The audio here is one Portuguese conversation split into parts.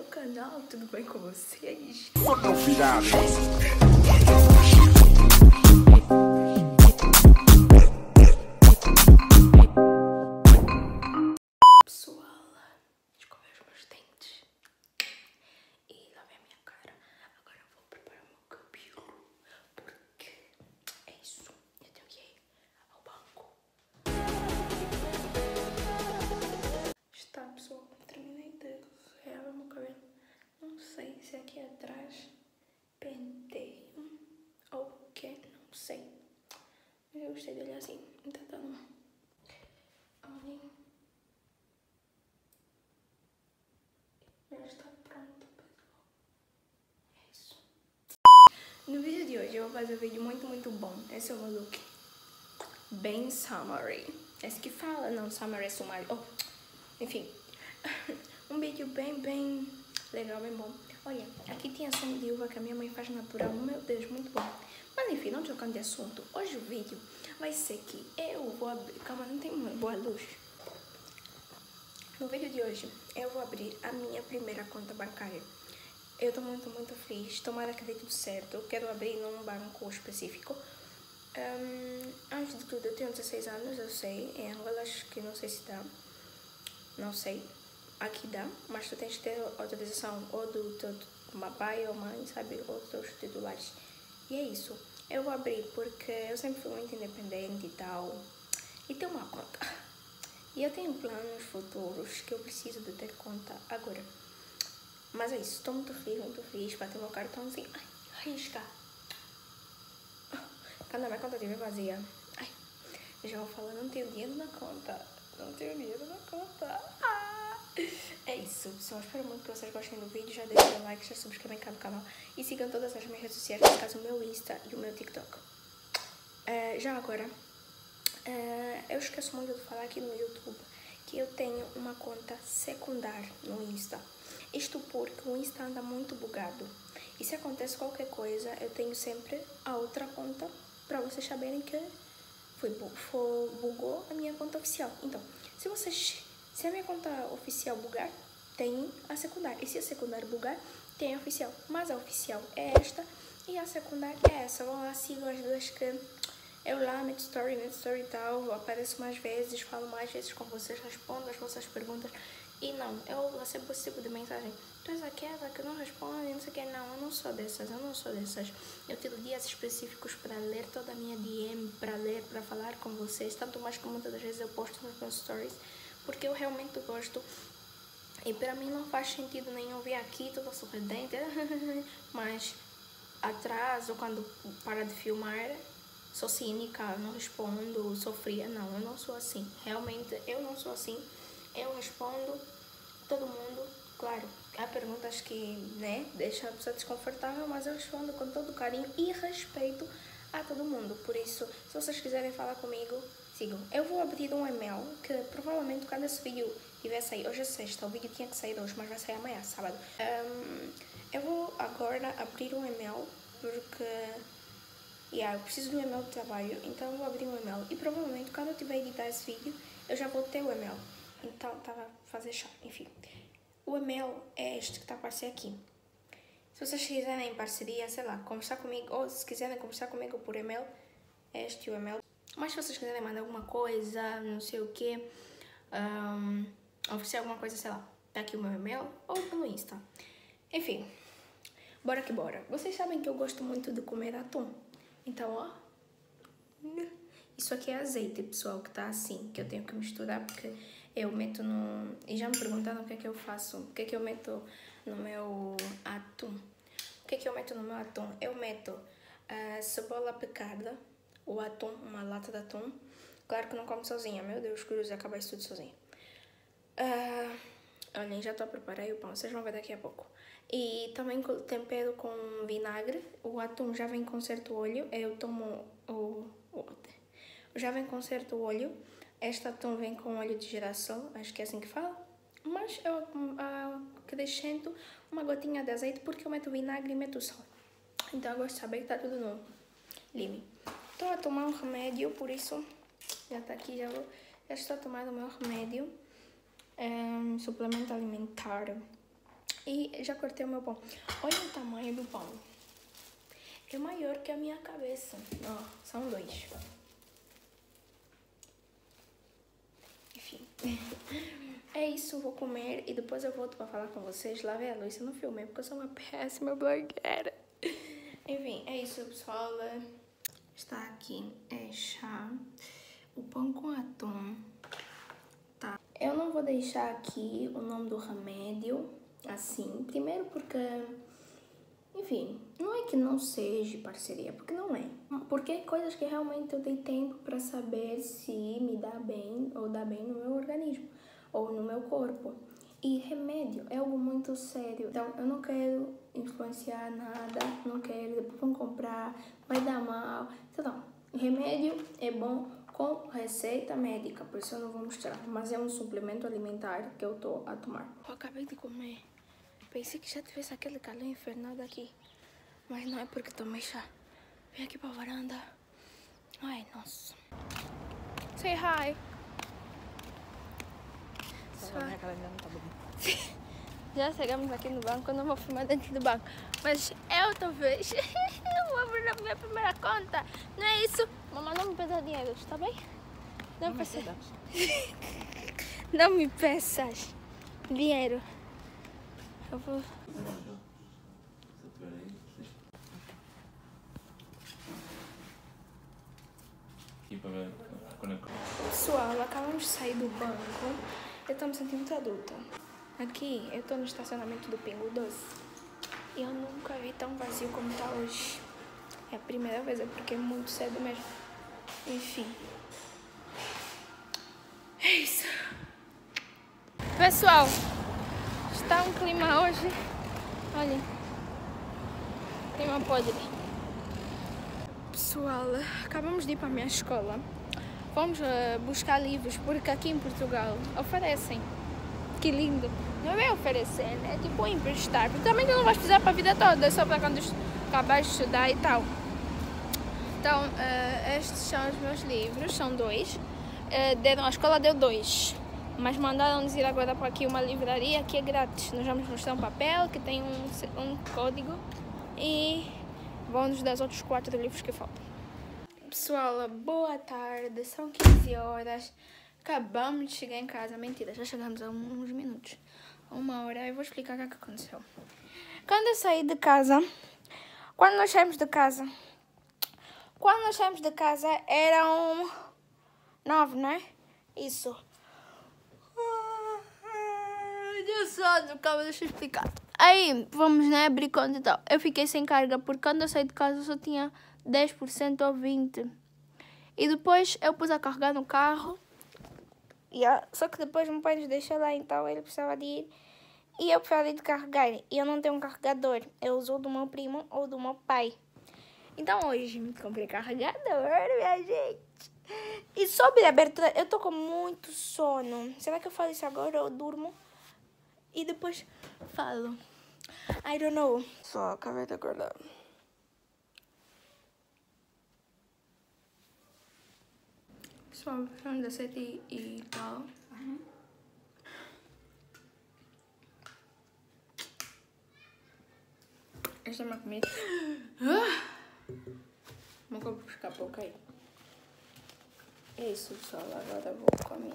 canal, tudo bem com vocês? Novidades. Pessoal, escovei os meus dentes e lavei a minha cara. Agora eu vou preparar o meu cabelo, porque é isso, eu tenho que ir ao banco. Está, pessoal, terminei de rear o meu cabelo. Não sei se aqui atrás penteio ou o que, não sei. Mas eu gostei dele assim, então tá bom. Olhem. Já está pronto, pessoal. É isso. No vídeo de hoje eu vou fazer um vídeo muito bom. Esse é o meu look. Bem summery. Esse que fala, não, summery é sumário. Oh, enfim. Um vídeo bem legal, bem bom. Olha, aqui tem a som de uva que a minha mãe faz natural. Meu Deus, muito bom. Mas enfim, não trocando de assunto. Hoje o vídeo vai ser que eu vou abrir... Calma, não tem uma boa luz. No vídeo de hoje, eu vou abrir a minha primeira conta bancária. Eu tô muito feliz, tomara que dê tudo certo. Eu quero abrir num banco específico. Antes de tudo, eu tenho 16 anos, eu sei. Em Angola, acho que não sei se dá. Não sei. Aqui dá, mas tu tens que ter autorização ou do teu papai ou mãe, sabe? Ou dos teus titulares. E é isso. Eu vou abrir porque eu sempre fui muito independente e tal. E tenho uma conta. E eu tenho planos futuros que eu preciso de ter conta agora. Mas é isso, estou muito feliz para ter meu cartãozinho. Ai, arrisca. Quando a minha conta estiver vazia. Ai, eu já vou falar, não tenho dinheiro na conta. Não tenho dinheiro na conta. É isso, pessoal. Espero muito que vocês gostem do vídeo. Já deixem o like, já subscrevam no canal. E sigam todas as minhas redes sociais, no caso o meu Insta e o meu TikTok. Já agora... eu esqueço muito de falar aqui no YouTube que eu tenho uma conta secundária no Insta. Isto porque o Insta anda muito bugado. E se acontece qualquer coisa, eu tenho sempre a outra conta para vocês saberem que bugou a minha conta oficial. Então, se a minha conta oficial bugar, tem a secundária. E se a secundária bugar, tem a oficial. Mas a oficial é esta e a secundária é essa. Vão lá, sigam as duas que... eu lá meto story e tal, apareço mais vezes, falo mais vezes com vocês, respondo as vossas perguntas. E não, eu recebo esse tipo de mensagem. Tu és aquela que não responde, não sei o que. Não, eu não sou dessas. Eu tiro dias específicos para ler toda a minha DM, para ler, para falar com vocês. Tanto mais que muitas das vezes eu posto nos meus stories, porque eu realmente gosto. E para mim não faz sentido nenhum vir aqui toda sorridente, mas atrás ou quando para de filmar... sou cínica, não respondo, sou fria. Não, eu não sou assim. Realmente, eu não sou assim. Eu respondo todo mundo. Claro, há perguntas que, né, deixam a pessoa desconfortável, mas eu respondo com todo carinho e respeito a todo mundo. Por isso, se vocês quiserem falar comigo, sigam. Eu vou abrir um e-mail que provavelmente quando esse vídeo tiver saído, hoje é sexta, o vídeo tinha que sair hoje, mas vai sair amanhã, sábado. Eu vou agora abrir um e-mail porque... eu preciso de um e-mail de trabalho, então eu vou abrir um e-mail e provavelmente quando eu tiver a editar esse vídeo eu já vou ter o e-mail. Então estava a fazer chato, enfim. O e-mail é este que está a aparecer aqui. Se vocês quiserem em parceria, sei lá, conversar comigo, ou se quiserem conversar comigo por e-mail, é este o e-mail. Mas se vocês quiserem mandar alguma coisa, não sei o que, oferecer alguma coisa, sei lá, tá aqui o meu e-mail ou pelo Insta. Enfim, bora que bora. Vocês sabem que eu gosto muito de comer atum. Então, ó, isso aqui é azeite, pessoal, que tá assim, que eu tenho que misturar, porque eu meto no... E já me perguntaram o que é que eu faço, o que é que eu meto no meu atum. O que é que eu meto no meu atum? Eu meto cebola picada, o atum, uma lata de atum. Claro que não como sozinha, meu Deus, cruz, acaba isso tudo sozinha. Olhem, já estou a preparar o pão, vocês vão ver daqui a pouco. E também tempero com vinagre. O atum já vem com certo óleo. Eu tomo já vem com certo óleo. Este atum vem com óleo de girassol, acho que é assim que fala. Mas eu acrescento uma gotinha de azeite porque eu meto vinagre e meto sal. Então eu gosto de saber que está tudo no lime. Estou a tomar um remédio, por isso já está aqui, já estou a tomar o meu remédio. Suplemento alimentar E já cortei o meu pão. Olha o tamanho do pão. É maior que a minha cabeça. Ó, são 2. Enfim. É isso, vou comer e depois eu volto pra falar com vocês. Lavei a louça, não filmei porque eu sou uma péssima blogueira. Enfim, é isso, pessoal. Está aqui, é chá. O pão com atum. Tá. Eu não vou deixar aqui o nome do remédio, assim. Primeiro porque, enfim, não é que não seja parceria, porque não é. Porque é coisas que realmente eu dei tempo para saber se me dá bem ou dá bem no meu organismo ou no meu corpo. E remédio é algo muito sério. Então, eu não quero influenciar nada, não quero, depois vão comprar, vai dar mal. Então, remédio é bom com receita médica, por isso eu não vou mostrar. Mas é um suplemento alimentar que eu tô a tomar. Eu acabei de comer. Pensei que já tivesse aquele calor infernal daqui. Mas não é porque tomei chá. Vem aqui pra varanda. Ai, nossa. Say hi. Já chegamos aqui no banco, eu não vou filmar dentro do banco. Mas eu talvez vou abrir a minha primeira conta. Não é isso? Mamãe, não me peça dinheiro, está bem? Não me peças. Não me peças dinheiro. Eu vou... Pessoal, acabamos de sair do banco. Eu estou me sentindo muito adulta. Aqui, eu estou no estacionamento do Pingo Doce. E eu nunca vi tão vazio como está hoje. É a primeira vez, é porque é muito cedo mesmo. Enfim. É isso. Pessoal, está um clima hoje. Olhem. Clima podre. Pessoal, acabamos de ir para a minha escola. Vamos buscar livros, porque aqui em Portugal oferecem. Que lindo. Não é bem oferecer, né? É tipo emprestar. Porque também tu não vais precisar para a vida toda, é só para quando acabar de estudar e tal. Então, estes são os meus livros, são 2. A escola deu 2. Mas mandaram-nos ir agora para aqui uma livraria que é grátis. Nós vamos mostrar um papel que tem um código e vão-nos dar os outros 4 livros que faltam. Pessoal, boa tarde, são 15 horas. Acabamos de chegar em casa. Mentira, já chegamos há uns minutos. 1 hora, eu vou explicar o que aconteceu. Quando eu saí de casa, quando nós saímos de casa eram 9, não é? Isso. Deus do calma, deixa eu explicar. Aí, vamos, né, abrir conta e tal. Eu fiquei sem carga, porque quando eu saí de casa eu só tinha 10% ou 20%. E depois eu pus a carregar no carro. Só que depois meu pai nos deixou lá, então ele precisava de ir. E eu precisava de carregar. E eu não tenho um carregador. Eu uso o do meu primo ou do meu pai. Então hoje me comprei carregador, minha gente. E sobre a abertura, eu tô com muito sono. Será que eu falo isso agora ou eu durmo? E depois falo. I don't know. Só acabei de acordar. Pessoal, são 17 e tal. Esta é uma comida. Meu corpo escapou, ok? É isso, pessoal. Agora vou comer.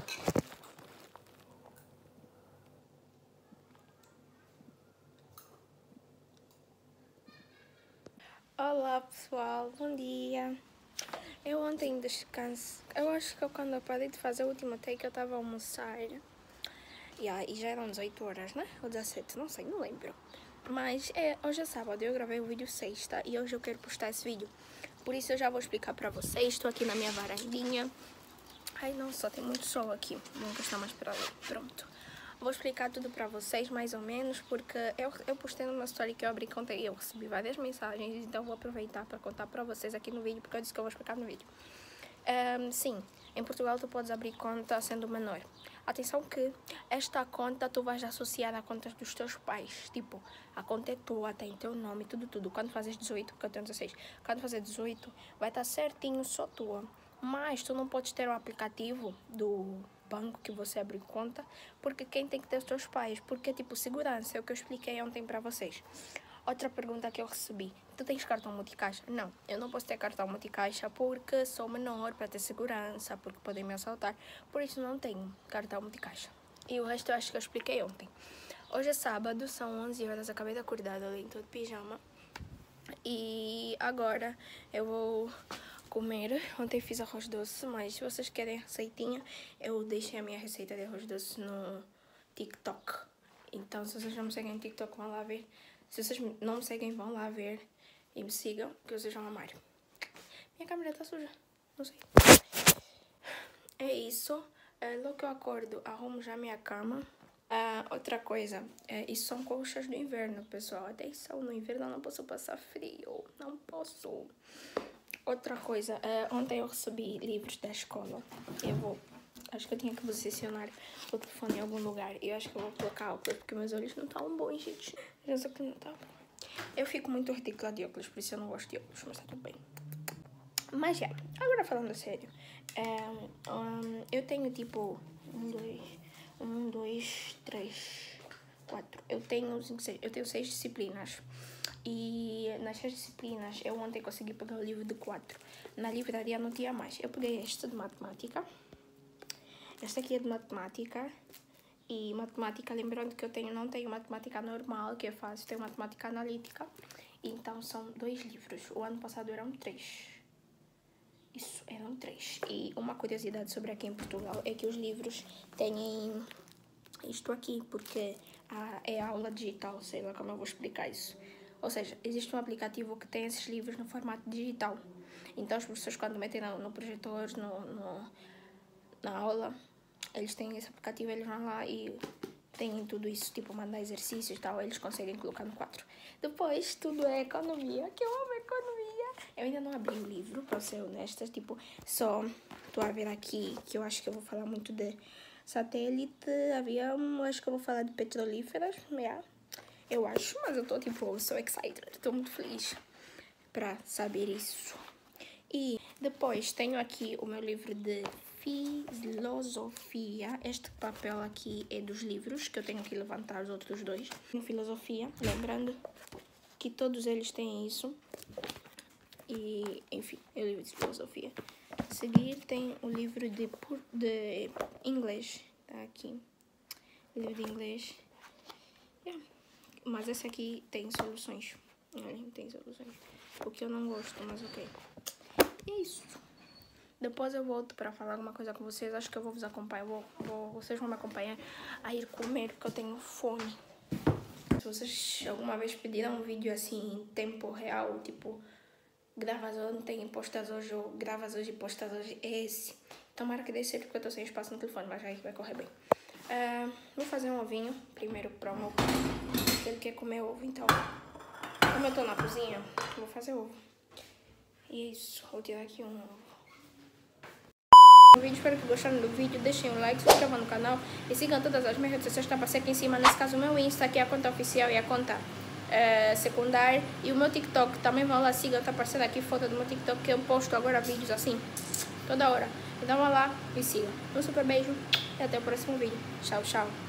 Olá, pessoal. Bom dia. Eu ontem descanso. Eu acho que quando eu parei de fazer o último take, eu estava a almoçar. E já eram 18 horas, né? Ou 17, não sei, não lembro. Mas hoje é sábado, eu gravei o vídeo sexta e hoje eu quero postar esse vídeo. Por isso eu já vou explicar pra vocês. Estou aqui na minha varandinha. Ai, nossa, tem muito sol aqui. Vou encostar mais pra lá. Pronto. Vou explicar tudo pra vocês, mais ou menos, porque eu postei numa story que eu abri conta e eu recebi várias mensagens. Então vou aproveitar pra contar pra vocês aqui no vídeo, porque eu disse que eu vou explicar no vídeo. Sim, em Portugal tu podes abrir conta sendo menor. Atenção que esta conta tu vais associar a contas dos teus pais. Tipo, a conta é tua, tem teu nome, tudo. Quando fazes 18, porque eu tenho 16. Quando fazer 18, vai estar certinho, só tua. Mas tu não podes ter o aplicativo banco que você abre conta, porque quem tem que ter os seus pais, porque tipo segurança, é o que eu expliquei ontem para vocês. Outra pergunta que eu recebi, tu tens cartão multicaixa? Não, eu não posso ter cartão multicaixa porque sou menor para ter segurança, porque podem me assaltar, por isso não tenho cartão multicaixa. E o resto eu acho que eu expliquei ontem. Hoje é sábado, são 11 horas, acabei de acordar, eu estou de pijama. E agora eu vou comer. Ontem fiz arroz doce, mas se vocês querem receitinha, eu deixei a minha receita de arroz doce no TikTok. Então, se vocês não me seguem no TikTok, vão lá ver. Se vocês não me seguem, vão lá ver e me sigam, que vocês vão amar. Minha câmera tá suja, não sei. É isso. Logo que eu acordo, arrumo já minha cama. Outra coisa, isso são colchas do inverno, pessoal. Atenção, no inverno eu não posso passar frio, não posso. Outra coisa, ontem eu recebi livros da escola. Acho que eu tinha que posicionar o telefone em algum lugar. E eu acho que eu vou colocar óculos, porque meus olhos não estão bons, gente. Já sei que não tá bom. Eu fico muito ridícula de óculos, por isso eu não gosto de óculos, mas tá tudo bem. Mas agora falando sério, eu tenho tipo 1, 2, 3, 4. Eu tenho 6 disciplinas. E nas 6 disciplinas, eu ontem consegui pegar o livro de 4. Na livraria não tinha mais. Eu peguei este de matemática. Este aqui é de matemática. E matemática, lembrando que eu não tenho matemática normal, que é fácil, tenho matemática analítica. Então são 2 livros. O ano passado eram 3. Isso, eram 3. E uma curiosidade sobre aqui em Portugal é que os livros têm isto aqui, porque é aula digital, sei lá como eu vou explicar isso. Ou seja, existe um aplicativo que tem esses livros no formato digital. Então os professores, quando metem no projetor, na aula, eles têm esse aplicativo, eles vão lá e têm tudo isso, tipo mandar exercícios e tal, eles conseguem colocar no quadro. Depois, tudo é economia, que eu amo economia. Eu ainda não abri o livro, pra ser honesta, tipo, só tô a ver aqui, que eu acho que eu vou falar muito de satélite, avião, acho que eu vou falar de petrolíferas, eu acho, mas eu tô tipo, so excited, tô muito feliz pra saber isso. E depois tenho aqui o meu livro de filosofia. Este papel aqui é dos livros, que eu tenho que levantar os outros 2. Em filosofia, lembrando que todos eles têm isso. E, enfim, é o livro de filosofia. A seguir tem o livro de inglês, tá aqui. O livro de inglês. Mas esse aqui tem soluções. Olha, tem soluções. O que eu não gosto, mas ok. E é isso. Depois eu volto para falar alguma coisa com vocês. Acho que eu vou vos acompanhar. Vocês vão me acompanhar a ir comer, porque eu tenho fome. Se vocês alguma vez pediram um vídeo assim em tempo real, tipo, gravas ontem e postas hoje, ou gravas hoje e postas hoje, é esse. Tomara que dê certo, porque eu tô sem espaço no telefone, mas aí vai correr bem. Vou fazer um ovinho primeiro para o meu pai. Ele quer comer ovo, então, como eu tô na cozinha, vou fazer ovo. E é isso, vou tirar aqui um ovo. Espero que gostaram do vídeo, deixem um like, se inscrevam no canal e sigam todas as minhas redes sociais que aparecem aqui em cima. Nesse caso o meu Insta, que é a conta oficial, e a conta secundária, e o meu TikTok, também vão lá, sigam, tá aparecendo aqui foto do meu TikTok, que eu posto agora vídeos assim, toda hora. Então vão lá e sigam. Um super beijo e até o próximo vídeo. Tchau, tchau.